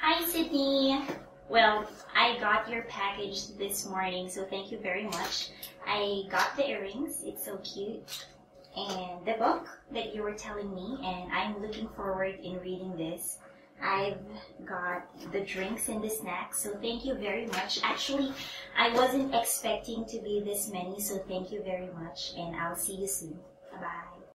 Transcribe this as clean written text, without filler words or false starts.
Hi, Sydney. Well, I got your package this morning, so thank you very much. I got the earrings. It's so cute. And the book that you were telling me, and I'm looking forward in reading this. I've got the drinks and the snacks, so thank you very much. Actually, I wasn't expecting to be this many, so thank you very much, and I'll see you soon. Bye-bye.